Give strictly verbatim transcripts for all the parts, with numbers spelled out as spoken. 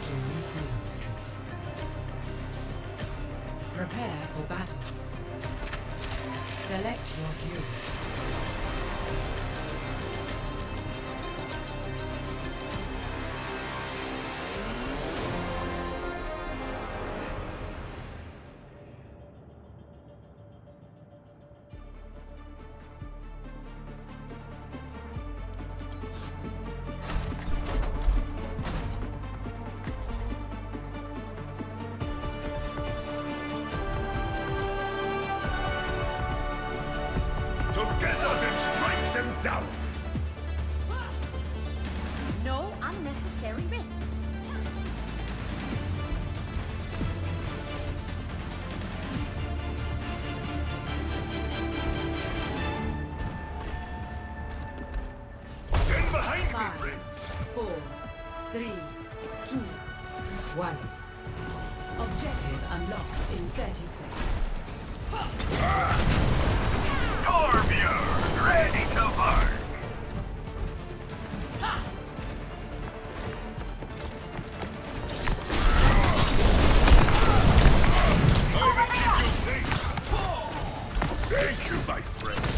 Forging new runes. Prepare for battle. Select your hero. Together then strikes them down! No unnecessary risks. Stand behind Five, me, friends! four, three, two, one. Objective unlocks in thirty seconds. Torbjörn, ready to bark! I will keep you safe! Thank you, my friends!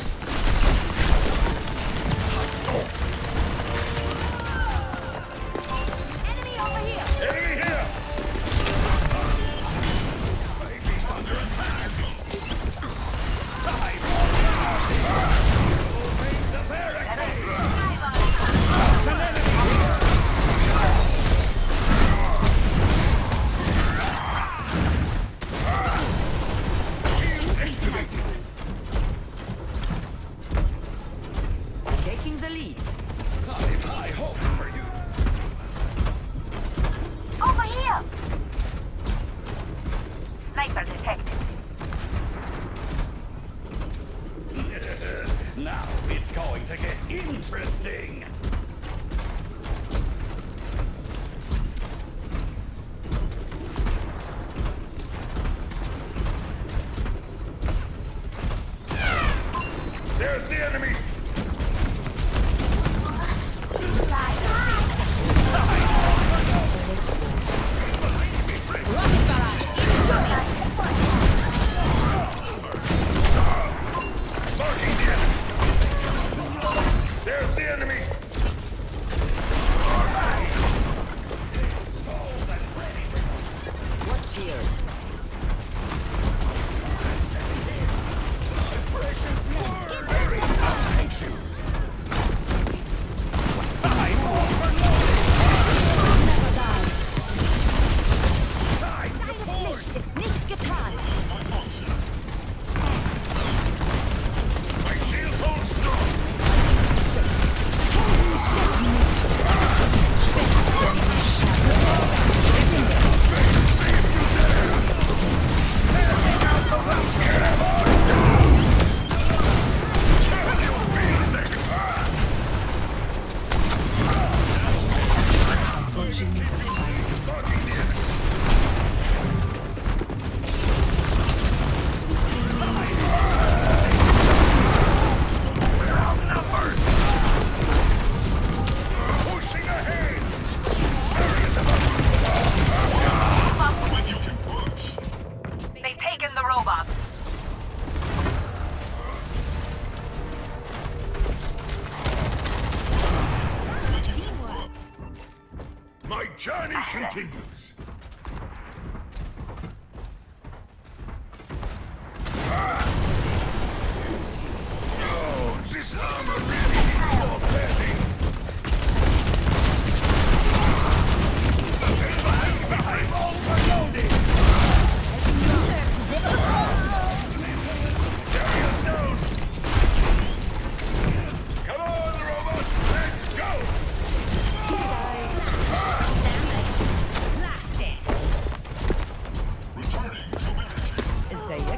Enemy over here! Enemy here! Baby's under attack! The barricade! Shield activated! Taking the lead. I have high hopes for you! Over here! Sniper detected. Now it's going to get interesting! There's the enemy! Rocket barrage incoming! Marking the enemy! There's the enemy! What's here? Very thank you! My shield holds strong! Marking the enemy! We're outnumbered! Pushing ahead! Areas of when you can push! They've taken the robot. My journey continues! Ah! Oh, this armor really needs more padding! Stand behind me, I'm overloaded! Carry us down! Come on, robot! Let's go! Returning to barricade. ازيك؟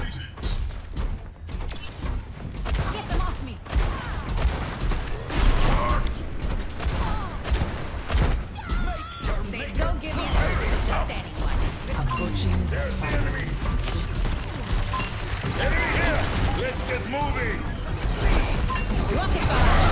Get them off me. Marked. They don't give me a just anyone. Approaching the There's the enemy! Enemy here! Let's get moving! rocket barrage!